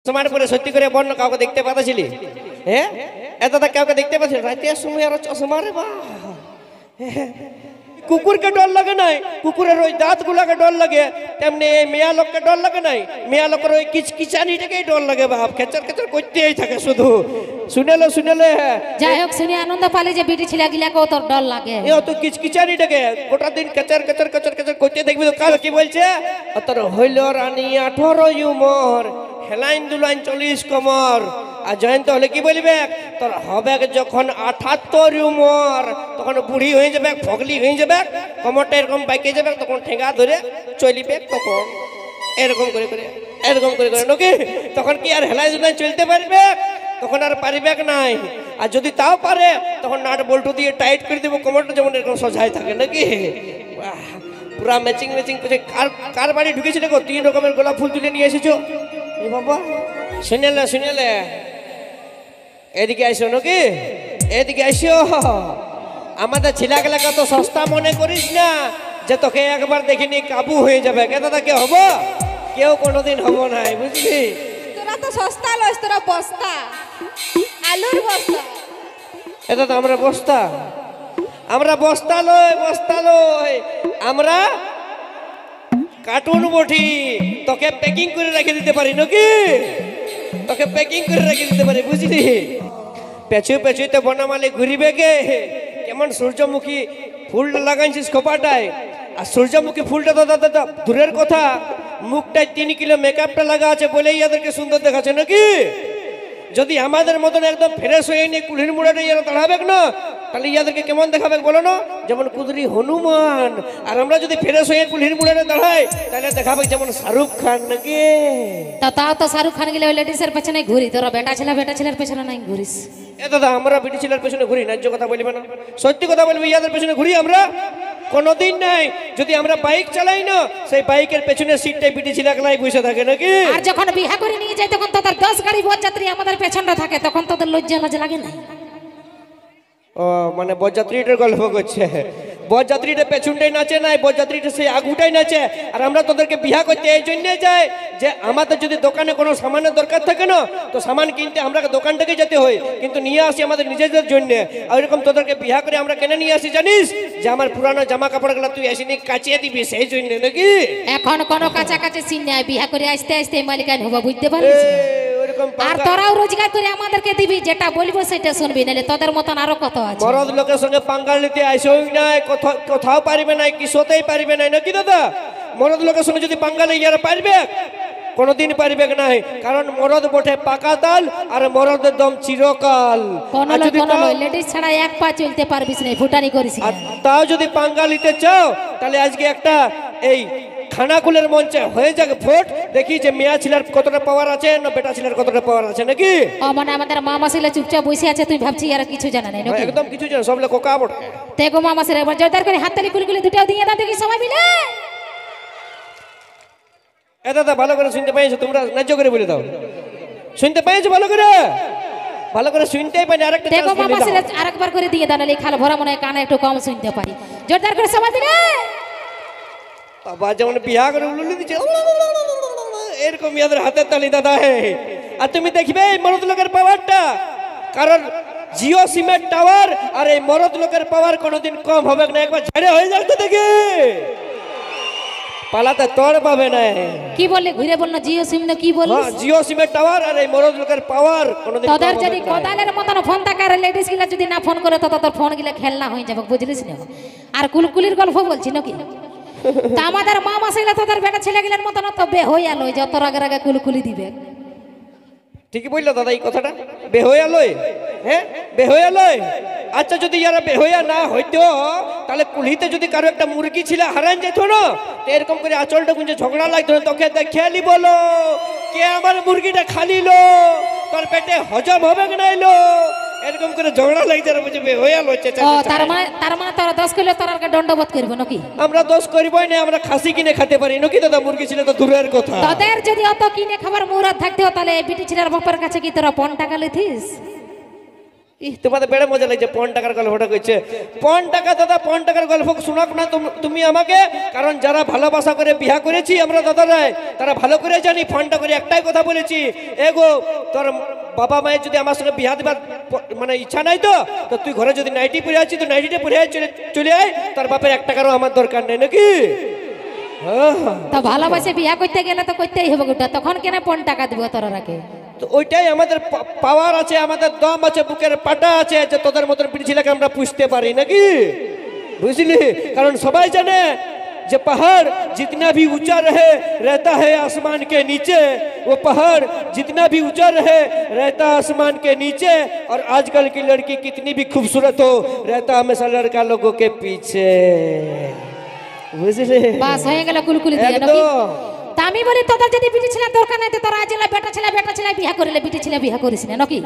চশমার পরে সত্যি করে বন্য কাউকে দেখতে পাচ্ছিলি? হ্যাঁ, এতটা কাউকে দেখতে পাচ্ছি রাতের সময় আর চশমা রে বা কুকুরকে ডর লাগে নাই, কুকুরের ওই দাঁতগুলোকে ডর লাগে, তেমনি এই মেয়া লোককে ডর লাগে নাই, মেয়া লোকের ওই কিচকিচানিটাকেই ডর লাগে বাপ, খেচার খেচার করতেই থাকে শুধু। শুনেলে যাই হোক, শুনে আনন্দ পালে যে বিটি ছিলা গিলাকেও তোর ডর লাগে। এ তো কিচকিচানিটাকে গোটা দিন খেচার খেচার খেচার খেচার করতে দেখবি তো। কাল কি বলছে, তোর হইল রানী 18 উমর, হেলাইন দুলাইন 40 কমর। আর জয়ন্ত হলে কি বলবে, তোর হবে যখন 78 উমর, তখন বুড়ি হয়ে যাবে, ফগলি হয়ে যাবে, কমরটা এরকম বাইকে যাবে, তখন ঠেঙ্গা ধরে চলিবে, তখন এরকম করে করে এরকম করে করে নাকি, তখন কি আর হেলাই দুলাইন চলতে পারবে? তখন আর পারিবে নাই। আর যদি তাও পারে তখন নাট বল্টু দিয়ে টাইট করে দেবো, কোমরটা যেমন এরকম সজায় থাকে নাকি। পুরা ম্যাচিং ম্যাচিং করে। কার বাড়ি ঢুকেছি দেখো, 3 রকমের গোলাপ ফুল তুলে নিয়ে এসেছো। এ বাবা, শুনেলে এদিকে আইসো নাকি, এদিকে আইসো। আমাদের ছেলেগুলাকে তো সস্তা মনে করিস না যে তোকে একবার দেখিনি কাবু হয়ে যাবে। কেদাদা কে হবো? কেউ কোনোদিন হবো না, বুঝলি? তোরা তো সস্তা লস, তোরা বস্তা, আলুর বস্তা। এটা তো আমরা বস্তা লই, আমরা কার্টুন বটি। তোকে প্যাকিং করে রেখে দিতে পারি নাকি, তোকে প্যাকিং করে রেখে দিতে পারি, বুঝলি? পেছুতে বনামালি ঘুরিবে গে, কেমন সূর্যমুখী ফুলটা লাগাইছিস খোপাটায়। আর সূর্যমুখী ফুলটা তো দাদা দূরের কথা, মুখটায় 3 কিলো মেকআপটা লাগা আছে বলেই এদেরকে সুন্দর দেখাচ্ছে নাকি। যদি আমাদের মতন একদম ফ্রেশ হয়ে নিয়ে কুলির মুড়াটা ইয়ারা দাঁড়াবে না, তাহলে ইয়াদেরকে কেমন দেখাবে বলো না, যেমন কুদরি হনুমান। আর আমরা যদি ফ্রেশ হয়ে কুলির মুড়াটা দাঁড়াই, তাহলে দেখাবে যেমন শাহরুখ খান নাকি। তাও তো শাহরুখ খান গেলে ওই লেডিসের পেছনে ঘুরি, তোরা বেটা ছেলের পেছনে নাই ঘুরিস। এ দাদা, আমরা বিটি ছেলের পেছনে ঘুরি, ন্যায্য কথা বলবে না, সত্যি কথা বলবি। ইয়াদের পেছনে ঘুরি আমরা কোনোদিন নাই। যদি আমরা বাইক চালাই না, সেই বাইকের পেছনে সিটটাই বিটি ছেলেগুলাই বসে থাকে নাকি। আর যখন বিয়ে করে নিয়ে যায়, তখন তোদের 10 গাড়ি বরযাত্রী আমাদের পেছনটা থাকে, তখন তোদের লজ্জা লাগে না? ও মানে বরযাত্রীটার গল্প করছে। বরযাত্রীটা পেছনটাই নাচে নাই, বরযাত্রীটা সেই আগুটাই নাচে। আর আমরা তোদেরকে বিয়া করতে এই জন্যে যাই যে আমাদের যদি দোকানে কোনো সামানের দরকার থাকে না, তো সামান কিনতে আমরা দোকান থেকে যেতে হয়, কিন্তু নিয়ে আসি আমাদের নিজেদের জন্য। আর এরকম তোদেরকে বিয়া করে আমরা কেন নিয়ে আসি জানিস? যে আমার পুরানো জামা কাপড়গুলো তুই এসে কাচিয়ে দিবি, সেই জন্য নাকি। এখন কোনো কাছাকাছি সিন নাই, বিয়া করে আসতে আসতে মালিকান হবো, বুঝতে পারছিস? আর তোরাও রোজগার করে আমাদেরকে দিবি, যেটা বলবো সেটা শুনবি, নাহলে তোদের মতন আরো কত আছে। মরদ লোকের সঙ্গে পাঙ্গা নিতে আইসই নাই, কোথাও পারিবে নাই, কিসতেই পারিবে নাই নাকি দাদা। মরদ লোকের সঙ্গে যদি পাঙ্গা নেই, ইয়ারা পারবে? কোনদিন পারিবে নাই, কারণ মরদ বটে পাকা তাল, আর মরদের দম চিরকাল। লেডিস ছাড়া এক পা চলতে পারবিস না, ফুটানি করিস। আর তাও যদি পাঙ্গা নিতে চাও, তাহলে আজকে একটা এই খানাকুলের মঞ্চে হয়ে যাক ভোট, দেখি যে মেয়া ছেলের কতটা পাওয়ার আছে না বেটা ছেলের কতটা পাওয়ার আছে নাকি। মানে আমাদের মামা ছেলে চুপচাপ বসে আছে, তুই ভাবছি আর কিছু জানা নাই নাকি? একদম কিছু জানা, সব কোকা বটে। দেখো মামা ছেলে একবার জোরদার করে হাততালি কুলকুলি দুটাও দিয়ে দাও, দেখি সবাই মিলে। এ দাদা, ভালো করে শুনতে পাইছো? তোমরা ন্যায্য করে বলে দাও, শুনতে পাইছো? ভালো করে শুনতেই পাইনি। আরেকটা দেখো মামা ছেলে আরেকবার করে দিয়ে দাও, নালে খাল ভরা মনে হয় কানে একটু কম শুনতে পারি। জোরদার করে সবাই মিলে। বাবা যেমন বিয়া করে উলুলি দিচ্ছে এরকম ইয়াদের হাতের তালি দাদা। হে, আর তুমি দেখবে এই মরদ লোকের পাওয়ারটা, কারণ জিও সিমের টাওয়ার আর এই মরদ লোকের পাওয়ার কোনোদিন কম হবে না। একবার ঝাড়ে হয়ে যাক তো দেখি, পালাতে তোর পাবে না। কি বললে? ঘুরে বল না, জিও সিম না কি বললি? জিও সিমের টাওয়ার আর এই মরদ লোকের পাওয়ার কোনোদিন। তোদের যদি কোদালের মতন ফোন থাকে, আর লেডিস গুলা যদি না ফোন করে, তো তোর ফোন গুলা খেলনা হয়ে যাবে, বুঝলিস না? আর কুলকুলির গল্প বলছি নাকি? তা আমাদের মামা ছেলে তোদের বেটা ছেলেগুলোর মতন তো বে হয়ে আলোয়, যত আগে কুলকুলি দিবে। ঠিকই বললো দাদা এই কথাটা, বে হয়ে আলোয়। হ্যাঁ, বে হয়ে আলোয়। আচ্ছা, যদি ইয়ারা বেহইয়া না হইতো, তাহলে কুলিতে যদি কারো একটা মুরগি ছিল হারান যেত না, তো এরকম করে আঁচলটা গুঁজে ঝগড়া লাগতো না, তোকে দেখেলি বলো কে আমার মুরগিটা খালিলো, তোর পেটে হজম হবে নাইলো, এরকম করে ঝগড়া লাগছে। বুঝে বেহইয়া লইছে। তার মানে তোরা দোষ করলে তোর আর দণ্ডবোধ করবো নাকি? আমরা দোষ করবই না, আমরা খাসি কিনে খেতে পারি নাকি দাদা, মুরগি ছিল তো দূরের কথা। তোদের যদি অত কিনে খাবার মুরাদ থাকতো, তাহলে বিটি ছেলের বাপের কাছে কি তোরা 5 টাকা লইতিস? তোমাদের বেড়ে মজা লাগছে পন টাকার গল্পটা কইছে। পন টাকা দাদা, পন টাকার গল্প শোনাক না তুমি আমাকে, কারণ যারা ভালোবাসা করে বিয়া করেছি আমরা দাদারাই, তারা ভালো করে জানি ফোনটা করে একটাই কথা বলেছি, এগো তোর বাবা মায়ের যদি আমার সঙ্গে বিয়া দেবার মানে ইচ্ছা নাই তো তুই ঘরে যদি নাইটি পরে আছিস তো নাইটিটা পরে চলে আয়, তার বাপের 1 টাকারও আমার দরকার নেই নাকি। তো ভালোবাসে বিয়া করতে গেলে তো করতেই হবে গোটা, তখন কেন পন টাকা দিব তোরা রাখে? তো ওইটাই আমাদের পাওয়ার আছে, আমাদের দম আছে, বুকের পাটা আছে, যে তোদের মতন পিছিলাকে আমরা পুষতে পারি নাকি, বুঝলি? কারণ সবাই জানে যে पहाड़ जितना भी ऊंचा रहे रहता है आसमान के नीचे, वो पहाड़ जितना भी ऊंचा रहे रहता आसमान के नीचे, और आजकल की लड़की कितनी भी खूबसूरत हो रहता हमेशा लड़का लोगों के पीछे, বুঝলি? বাস হয়ে গেল কুলকুলি দিয়ে নাকি। তা আমি বলি তোদের যদি বিটি ছেলে দরকার নাই তো তোরা আজ বেটা ছেলে বিয়া করিলে বিটি ছেলে বিয়া করিস না নাকি?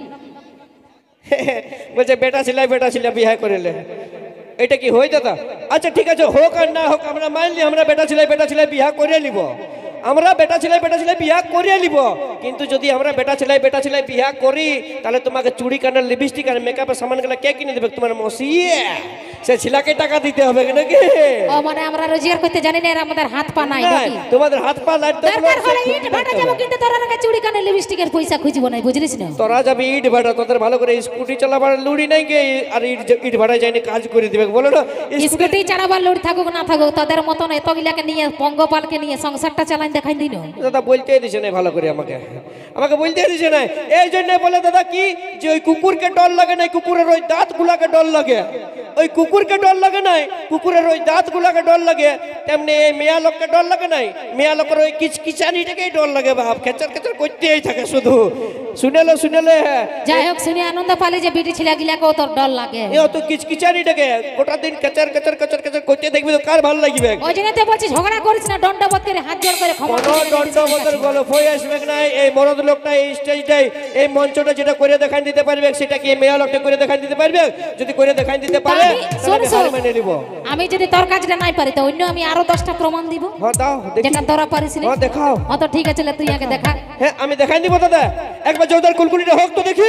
বলছে বেটা ছেলে বিয়া করিলে এটা কি হই দাদা? আচ্ছা ঠিক আছে, হোক আর না হোক আমরা মানলি আমরা বেটা ছেলে বিয়া করে নিব, আমরা বেটা ছেলে বিয়া করে নিব, কিন্তু যদি আমরা বেটা ছেলে বিয়া করি তাহলে তোমাকে চুড়ি কানের লিপস্টিক আর মেকআপের সামানগুলো কে কিনে দেবে? তোমার মসি, সে ছেলেকে টাকা দিতে হবে নাকি? ও মানে আমরা রোজগার করতে জানি না, আর আমাদের হাত পা নাই নাকি? তোমাদের হাত পা লাইট দরকার হলে ইট ভাটা যাব, কিন্তু তোরা রাখা চুড়ি কানের লিপস্টিকের পয়সা খুঁজব না, বুঝলিস না? তোরা যাবি ইট ভাটা, তোদের ভালো করে স্কুটি চালাবার লুড়ি নাই গে, আর ইট ভাটায় যাইনি কাজ করে দিবে বলো না? স্কুটি চালাবার লোড থাকুক না থাকুক, তাদের মতন এতগুলাকে নিয়ে পঙ্গপালকে নিয়ে সংসারটা চালান দেখাই দিন। দাদা বলতে দিছে না ভালো করে, আমাকে বলতে দিছে না, এই জন্য বলে দাদা কি যে ওই কুকুরকে ডর লাগে না, কুকুরের ওই দাঁত গুলাকে ডর লাগে, ওই কুকুরকে ডর লাগে নাই, কুকুরের ওই দাঁত গুলাকে ডর লাগে, তেমনি এই মেয়া লোককে ডর লাগে নাই, মেয়া লোকের ওই কিচকিচানিটাকেই ডর লাগে, বাপ খেচার করতেই থাকে শুধু। শুনেলে যাই হোক, শুনে আনন্দ পালি যে বিটি ছেলে গিলাকেও তোর ডর লাগে। এ তো কিচকিচানিটাকে গোটা দিন কেচার করতে দেখবি তো কার ভালো লাগবে? ওই জন্য তো বলছি ঝগড়া করিস না, দণ্ডবোধ করে হাত জোড় করে ক্ষমা কোনো দণ্ডবোধের গল্প হয়ে আসবে না। এই মরদ লোকটা এই স্টেজটাই এই মঞ্চটা যেটা করে দেখান দিতে পারবে সেটা কি মেয়া লোকটা করে দেখান দিতে পারবে? যদি করে দেখান দিতে পারে তাহলে হার মেনে নিব। আমি যদি তোর কাজটা নাই পারি তো অন্য আমি আরো 10টা প্রমাণ দিব। হ্যাঁ দাও দেখি, যেটা তোরা পারিস না। হ্যাঁ দেখাও। হ্যাঁ তো ঠিক আছে, তুই আগে দেখা। হ্যাঁ আমি দেখাই দিব দাদা, একবার জোরদার কুলকুলিটা হোক তো দেখি।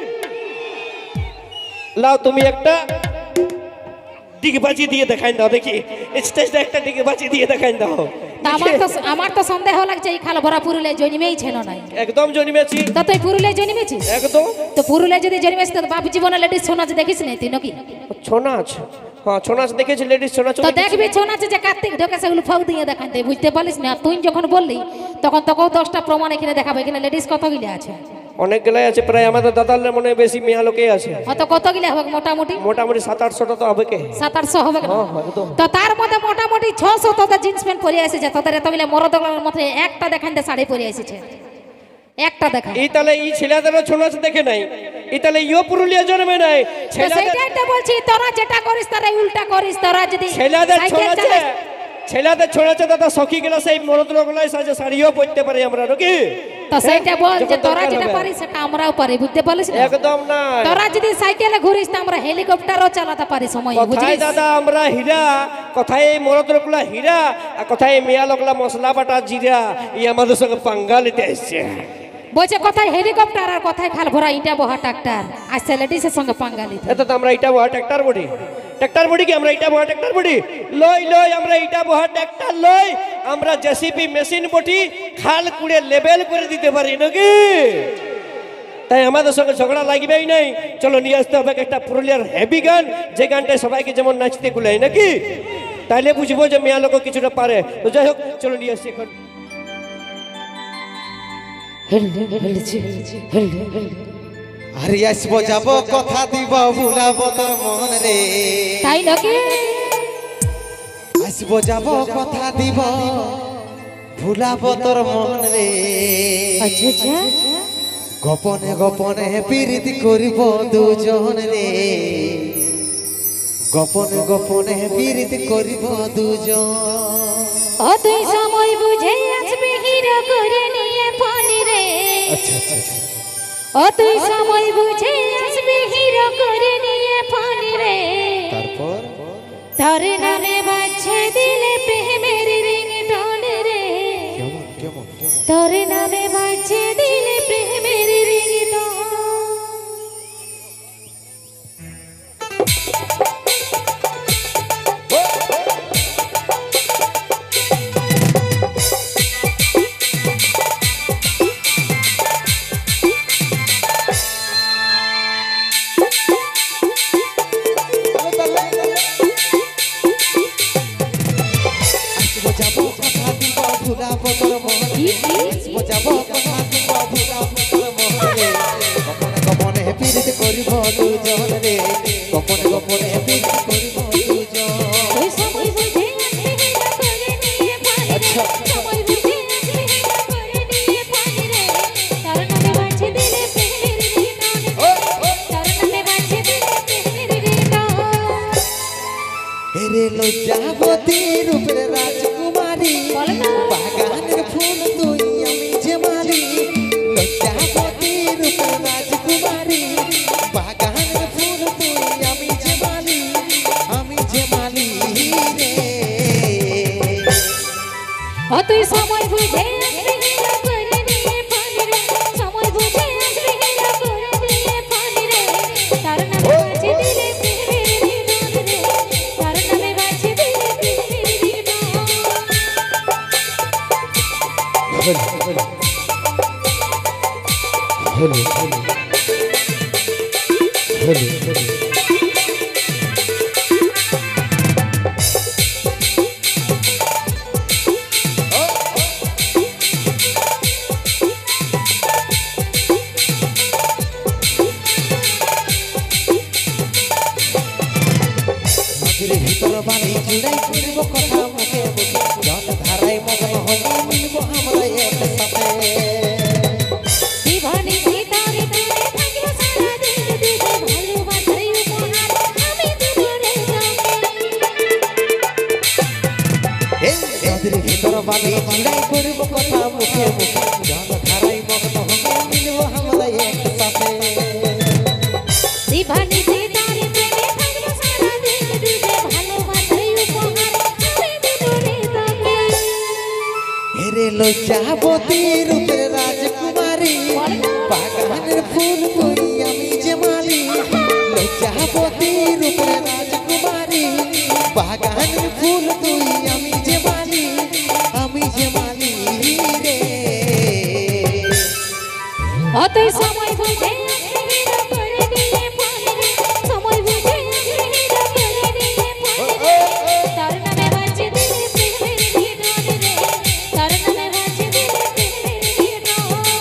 লাও তুমি একটা ডিগবাজি দিয়ে দেখাই দাও দেখি, স্টেজটা একটা ডিগবাজি দিয়ে দেখাই দাও। আমার তো সন্দেহ লাগছে এই খাল ভরা পুরুলিয়ায় জন্মেই ছিল না। একদম জন্মেছি। তা তুই পুরুলিয়ায় জন্মেছিস? একদম। তো পুরুলিয়ায় যদি জন্মেছিস তো বাপ জীবনে লেডিস ছৌ নাচ দেখিস না তুই নাকি? ছৌ নাচ? হ্যাঁ ছৌ নাচ দেখেছি, লেডিস ছৌ নাচ তো দেখবি ছৌ নাচে যে কার্তিক ঢোকে সেগুলো ফাউ দিয়ে দেখান দে, বুঝতে পারিস না? তুই যখন বললি তখন তোকেও 10টা প্রমাণ এখানে দেখাবে। এখানে লেডিস কতগুলো আছে? অনেকগুলাই আছে, প্রায় আমাদের দাদার মনে হয় বেশি মেয়া লোকে আছে। হয়তো কতগুলো হবে মোটামুটি? মোটামুটি 700-800টা তো হবে কে? 700-800 হবে না? হ্যাঁ একদম। তো তার মধ্যে মোটামুটি 600 তোদের জিন্স প্যান্ট পরে এসেছে, তোদের এতগুলো মরদগুলোর মধ্যে একটা দেখান দে শাড়ি পরে এসেছে, একটা দেখা। এই তাহলে এই ছেলেদেরও ছৌ নাচ দেখে নাই, এই তাহলে ইও পুরুলিয়া জন্মে নাই। সেইটাই তো বলছি, তোরা যেটা করিস তারা উল্টা করিস। তোরা যদি ছেলেদের ছৌ নাচে দাদা সখী গেলে সেই মরদ লোকগুলাই সাজে শাড়িও পরতে পারি আমরা নাকি? তো সেইটা বল যে তোরা যেটা পারিস সেটা আমরাও পারি, বুঝতে পারিস না? একদম না। তোরা যদি সাইকেলে ঘুরিস তো আমরা হেলিকপ্টারও চালাতে পারি সময়, বুঝলিস? দাদা আমরা হীরা, কোথায় এই মরদ লোকগুলা হীরা, আর কোথায় মেয়া লোকগুলা মশলা বাটা জিরা, এই আমাদের সঙ্গে পাঙ্গা নিতে এসছে। বলছে কোথায় হেলিকপ্টার আর কোথায় খাল ভরা ইটা বহা ট্রাক্টর, আর লেডিসের সঙ্গে পাঙ্গা নিতে। এত আমরা ইটা বহা ট্রাক্টর বডি, ট্রাক্টর বডি কি আমরা ইটা বহা ট্রাক্টর বডি লই আমরা ইটা বহা ট্রাক্টর লই, আমরা জেসিপি মেশিন বটি খাল কুড়ে লেভেল করে দিতে পারি নাকি? তাই আমাদের সঙ্গে ঝগড়া লাগবেই নাই। চলো নিয়ে আসতে হবে একটা পুরুলিয়ার হেভি গান, যে গানটা সবাইকে যেমন নাচতে কুলায় নাকি, তাইলে বুঝবো যে মেয়া লোক কিছুটা পারে। তো যাই হোক চলো নিয়ে আসছি এখন। আরে আসবো যাব কথা দিব ভুলাবো তোর মন রে, তাই নাকি? আসবো যাব কথা দিব ভুলাবো তোর মন রে, আচ্ছা আচ্ছা। গোপনে গোপনে প্রীতি করিব দুজন রে, গোপনে গোপনে প্রীতি করিব দুজন। ও তুই সময় বুঝে আসবি হিরো করে নিয়ে ফোন রে। আচ্ছা আচ্ছা আচ্ছা। ও তুই সময় বুঝে আসবি হিরো করে নিয়ে ফোন রে। তারপর তোর নামে বাজছে দিলে প্রেমের রিংটোন রে, কেমন কেমন কেমন? তোর নামে বাজছে দিলে প্রেমের রিংটোন। করিব দুজন রে গোপনে গোপনে প্রীতি করিব দুজন ওই সময় বুঝে আসবে হেলা করে নিয়ে পানি রে সময় বুঝে আসবে হেলা করে নিয়ে পানি রে তার নামে বাঁচে দিলে প্রেমের রিটন তার নামে বাঁচে দিলে প্রেমের রিটন এরে লজ্জাবতী রূপের রাজকুমারী বল না। বাগানের ফুল তুই আমি যে মালি লজ্জাবতী রূপের রাজকুমারী বাগানের ফুল তুই আমি যে মালি রে ও তুই সময় বুঝে আসবে হেলা করে নিয়ে পানি রে সময় বুঝে আসবে হেলা করে নিয়ে পানি রে তার নামে বাঁচে দিলে প্রেমের রিটন রে তার নামে বাঁচে দিলে প্রেমের রিটন নদীর ভিতর বাড়ি জুড়াই করব কথা মুখে মুখে জল ধারায় মগ্ন হয়ে মিলব আমরা একসাথে দিবানি সিতারে তোরে থাকিব সারা দিন দিবে ভালোবাসার উপহার আমি দেব রে এই নদীর ভিতর বাড়ি জুড়াই করব কথা মুখে মুখে জল ধারায় মগ্ন হয়ে মিলব আমরা একসাথে দিবানি সিতারে তোরে থাকিব সারা দিন দিবে ভালোবাসার উপহার আমি দেব রে তোকে এরে লজ্জাবতী রূপের রাজকুমারী বাগানের ফুল তুই আমি যে মালি লজ্জাবতী রূপের রাজকুমারী বাগানের ফুল তুই আমি যে মালি রে ও তুই সময় বুঝে আসবে হেলা করে নিয়ে পানি রে সময় বুঝে আসবে হেলা করে নিয়ে পানি রে তার নামে বাঁচে দিলে প্রেমের রিটন রে তার নামে বাঁচে দিলে প্রেমের রিটন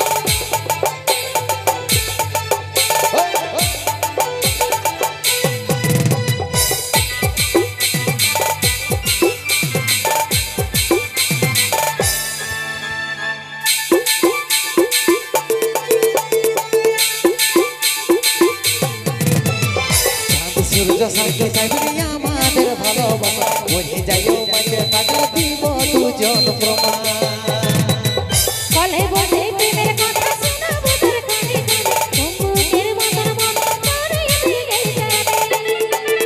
চাঁদ সূর্য সাথে সাইবি আমাদের ভালোবাসা বলে যাইও মাঝে তাকে দিব দুজন প্রমাণ কলে বসে প্রেমের কথা শোনাবো তোর কানে কানে বন্ধুকের মতন মন করে দিয়ে যাবে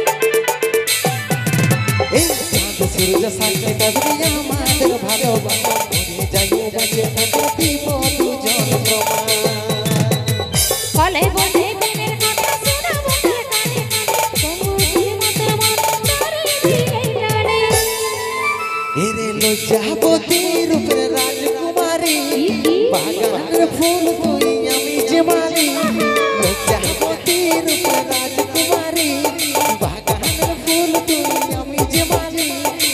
এই চাঁদ সূর্য সাথে সাইবি আমাদের ভালোবাসা বলে যাইও মাঝে তাকে দিব দুজন প্রমাণ কলে বসে প্রেমের কথা শোনাবো তোর কানে কানে বন্ধুকের মতন মন করে দিয়ে যাবে এরে লজ্জাবতী রূপের রাজকুমারী বাগানের ফুল তুই আমি যে মালি লজ্জাবতী রূপের রাজকুমারী বাগানের ফুল তুই আমি যে মালি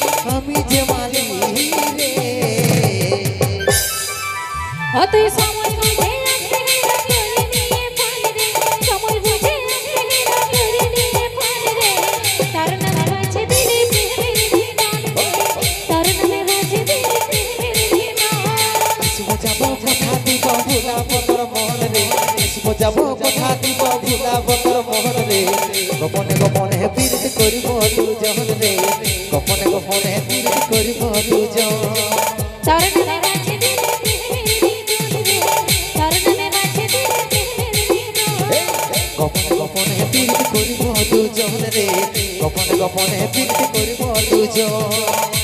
রে ও তুই সময় বুঝে আসবে হেলা করে নিয়ে পানি রে সময় বুঝে আসবে হেলা করে নিয়ে পানি রে তার নামে বাঁচে দিলে প্রেমের রিটন তার নামে বাঁচে দিলে প্রেমের রিটন আসবো যাব কথা দিব ভুলাব তোর মন রে আসবো যাব কথা দিব ভুলাব তোর মন রে গোপনে গোপনে প্রীতি করিব দুজন রে গোপনে গোপনে প্রীতি করিব দুজন তার নামে বাঁচে দিলে প্রেমের রিটন রে তার নামে বাঁচে দিলে প্রেমের রিটন গোপনে গোপনে প্রীতি করিব দুজন রে গোপনে গোপনে প্রীতি করিব দুজন